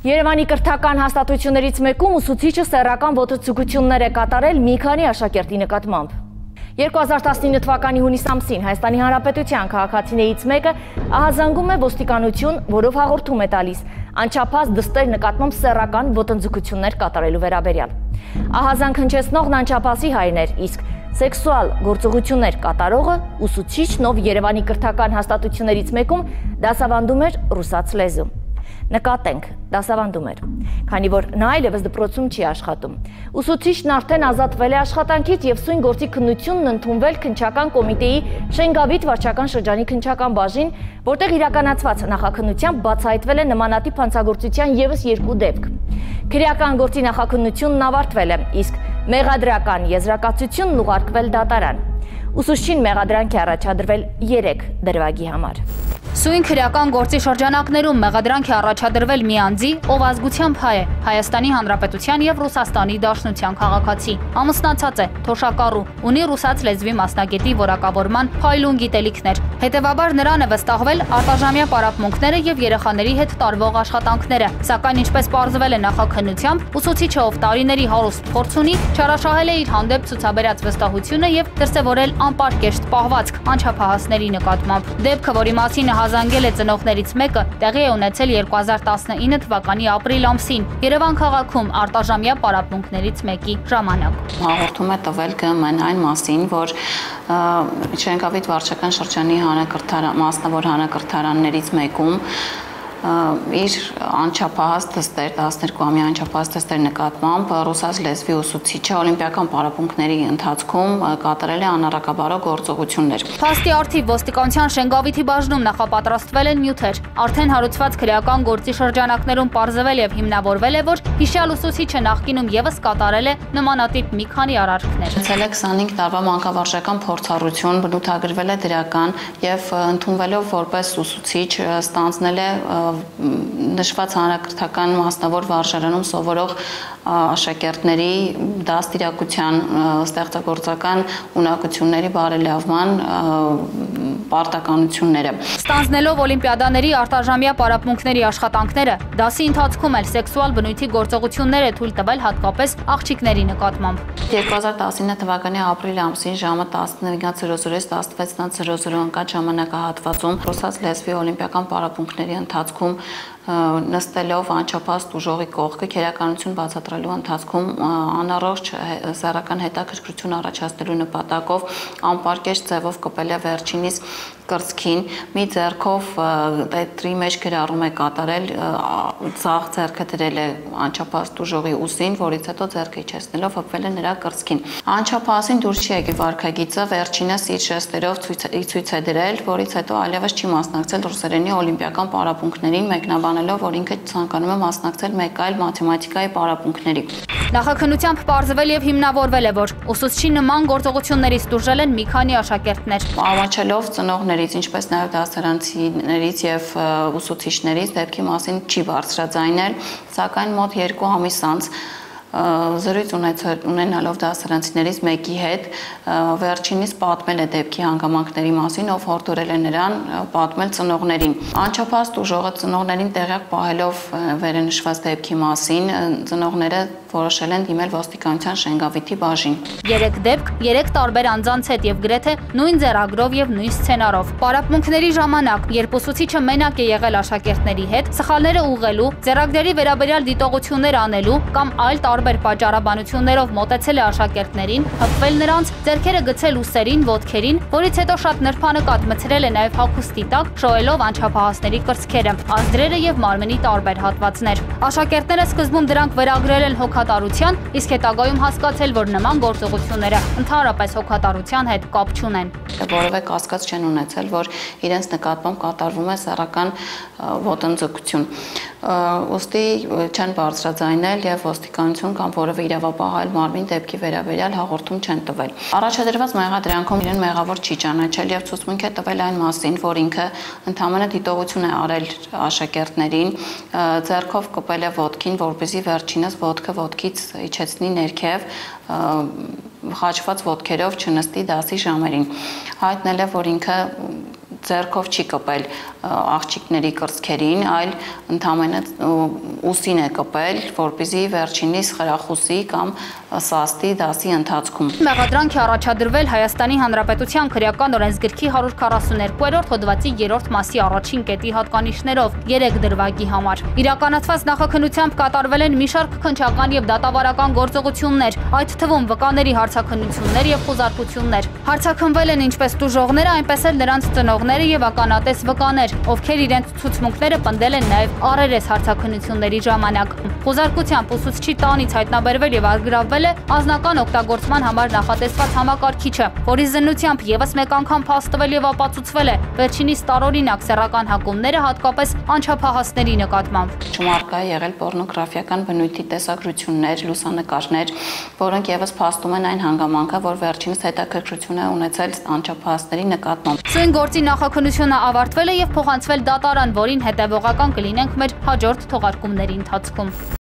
Երևանի կրթական հաստատություններից մեկում ուսուցիչը սեռական ոտոձգություններ է կատարել մի քանի աշակերտի նկատմամբ։ 2019 թվականի հունիս ամսին Հայաստանի Հանրապետության քաղաքացիներից մեկը ահազանգում է ոստիկանություն, որով հաղորդում է տալիս անչափահաս դստեր նկատմամբ սեռական ոտնձգություններ կատարելու վերաբերյալ։ Ահազանգ հնչեցնողն անչափահասի հայրն էր, իսկ սեքսուալ գործողություններ կատարողը ուսուցիչն, ով Երևանի կրթական հաստատություններից մեկում դասավանդում էր ռուսաց լեզու։ Նկատենք, դասավանդում էր, քանի որ նա այլևս դպրոցում չի աշխատում։ Ուսուցիչն արդեն ազատվել է աշխատանքից եւ սույն գործի քննությունն ընդունվել քննչական կոմիտեի Շենգավիթ վարչական շրջանի քննչական բաժին, որտեղ իրականացված նախաքննությամբ բացահայտվել է նմանատիպ հանցագործության եւս 2 դեպք։ Քրեական գործի նախաքննությունն ավարտվել է, իսկ մեղադրական եզրակացությունն ուղարկվել դատարան։ Ուսուցչին մեղադրանք է առաջադրվել 3 դրվագի համար։ Սույն քրեական գործի շրջանակներում մեղադրանք է առաջադրվել մի անձի, ով ազգությամբ հայ է, Հայաստանի Հանրապետության եւ Ռուսաստանի Դաշնության քաղաքացի, ամուսնացած է, թոշակառու, ունի ռուսաց լեզվի մասնագետի որակավորման փայլուն գիտելիքներ։ Հետևաբար նրան է վստահվել արտաժամյա պարապմունքները եւ երեխաների հետ տարվող աշխատանքները, սակայն ինչպես պարզվել է նախաքննությամբ, ուսուցիչը, ով տարիների հարուստ փորձ ունի, չարաշահել է իր հանդեպ ցուցաբերած վստահությունը եւ դրսեւորել անպարկեշտ պահվածք անչափահասների նկատմամբ։ Դեպքը, որի մասին հազանգել է ծնողներից մեկը, տեղի է ունեցել 2019 թվականի ապրիլ ամսին Երևան քաղաքում արտաժամյա պարապմունքներից մեկի ժամանակ։ Հաղորդում է տվել ԿՄ-ն այն մասին, որ Շենգավիթ վարչական շրջանի մասնավոր հանրակրթարաններից մեկում իր անչափահաս դստեր, 12-ամյա անչափահաս դստեր նկատմամբ ռուսաց լեզվի ուսուցիչը օլիմպիական պարապմունքների ընթացքում կատարել է անառակաբարո գործողություններ։ Փաստի առթիվ ոստիկանության Շենգավիթի բաժնում նախապատրաստվել են նյութեր։ Արդեն հարուցված քրեական գործի շրջանակներում պարզվել եւ հիմնավորվել է, որ հիշյալ ուսուցիչը նախկինում եւս կատարել է նմանատիպ մի քանի արարքներ։ Ցելը 25 տարվա մանկավարժական փորձառություն, բնութագրվել է դրական եւ ընդունվելով որպես ուսուցիչ ստանձնել է նշված հանրակրթական մասնավոր վարժարանում սովորող աշակերտների դաստիարակության, ստեղծագործական ունակությունների բարելավման պարտականությունները։ Ստանձնելով օլիմպիադաների արտաժամյա պարապմունքների աշխատանքները, դասի ընթացքում էլ սեքսուալ բնույթի գործողություններ է թույլ տվել հատկապես աղջիկների նկատմամբ։ 2019 թվականի ապրիլ ամսին ժամը 11:00-ից 16:00 ընկած ժամանակահատվածում ռուսաց լեզվի օլիմպիական պարապմունքների ընթացքում նստելով անչափահաս տուժողի կողքը քերականություն բացատրելու ընթացքում անառողջ սեռական հետաքրքրություն առաջացնելու նպատակով անպարկեշտ ձևով կպել է վերջինիս կրծքին, մի ձեռքով դետրի մեջ գրառում է կատարել, ցախ ձեռքը դրել է անչափահաս տուժողի ուսին, որից հետո ձեռքը իջեցնելով հպվել է նրա կրծքին։ Անչափահասին դուրս չի եկել վարքագիծը, վերջինս իր ժեստերով ցույց է դրել, որից հետո այլևս չի մասնակցել ռուսերենի օլիմպիական պարապմունքներին, մեկնաբանելով, որ ինքը ցանկանում է մասնակցել մեկ այլ մաթեմատիկայի պարապմունքների։ Նախաքննությամբ պարզվել եւ հիմնավորվել է, որ ուսուցչի նման գործողություններից տուժել են մի քանի աշակերտներ։ Ամաչելով ծնողներից, ինչպես նաեւ դասարանցիներից եւ ուսուցիչներից դեպքի մասին չի բարձրաձայնել, սակայն մոտ 2 ամիս անց զրույց ունենալով դասարանցիներից մեկի հետ վերջինիս պատմել է դեպքի հանգամանքների մասին, ով հորդորել է նրան պատմել ծնողներին։ Անչափահաս տուժողը ծնողներին տեղյակ պահելով վերնշված դեպքի մասին, ծնողները որոշել են դիմել ոստիկանության Շենգավիթի բաժին։ 3 դեպք, 3 տարբեր անձանց հետ եւ գրեթե նույն ձեռագրով եւ նույն սցենարով։ Պարապմունքների ժամանակ, երբ ուսուցիչը մենակ է եղել աշակերտների հետ, սխալները ուղղելու, ձեռագրերի վերաբերյալ դիտողություններ անելու կամ այլ տարբեր պատճառաբանություններով մոտեցել է աշակերտներին, հպվել նրանց, ձեռքերը գցել ուսերին, ոտքերին, որից հետո շատ նրբանկատ մցրել է նաեւ հագուստի տակ, շոյելով անչափահասների կրծքերը, ազդրերը եւ մարմնի տարբեր հատվածներ։ Աշակերտները սկզբում դրանք վերագրել են հոգատարության, իսկ հետագայում հասկացել, որ նման գործողությունները ընդհանրապես հոգատարության հետ կապ չունեն։ Որևէ կասկած չեն ունեցել, որ իրենց նկատմամբ կատարվում է սեռական ոտնձգություն։ Ուստի չեն բարձրաձայնել եւ ոստիկանություն կամ որևէ իրավապահ այլ մարմին դեպքի վերաբերյալ հաղորդում չեն տվել։ Առաջադրված մեղադրանքում իրեն մեղավոր չի ճանաչել եւ ցուցմունք է տվել այն մասին, որ ինքը ընդհանրապես դիտողություն է արել աշակերտներին, ձեռքով կպել է ոտքին, որպեսզի վերջինս ոտքը ոտքից իջեցնի ներքև, խաչված ոտքերով չնստի դասի ժամերին։ Հայտնել է, որ ինքը ձեռքով չի կպել աղջիկների կրծքերին, այլ ընդհանրապես ուսին է կպել, որպեսզի վերջինիս խրախուսի կամ սաստի դասի ընթացքում։ Մեղադրանք է առաջադրվել Հայաստանի Հանրապետության քրեական օրենսգրքի 142-րդ հոդվածի 3-րդ մասի առաջին կետի հատկանիշներով 3 դրվագի համար։ Իրականացված նախաքննությամբ կատարվել են մի շարք քննչական եւ դատավարական գործողություններ, այդ թվում վկաների հարցաքննություններ եւ խոզարկություններ։ Հարցաքննվել են ինչպես տուժողները, այնպես էլ նրանց ծնողները եւ ականատես վկաներ, ովքեր իրենց ցուցմունքները պնդել են նաեւ առերես հարցաքննությունների ժամանակ։ Խոզարկությամբ ուսուցչի տանից հայտնաբերվել եւ արգրավվել է անձնական օգտագործման համար նախատեսված համակարգիչը, որի զննությամբ եւս մեկ անգամ փաստվել եւ ապացուցվել է վերջինիս տարօրինակ սեռական հակումները հատկապես անչափահասների նկատմամբ։ Չմարկա է եղել պոռնոգրաֆիական բնույթի տեսագրություններ, լուսանկարներ, որոնք եւս փաստում են այն հանգամանքը, որ վերջինս հետաքրքրություն է ունեցել անչափահասների նկատմամբ։ Սույն գործի նախաքննությունը ավարտվել է եւ փոխանցվել դատարան, որին հետեւողական կլինենք մեր հաջորդ թողարկումների ընթացքում։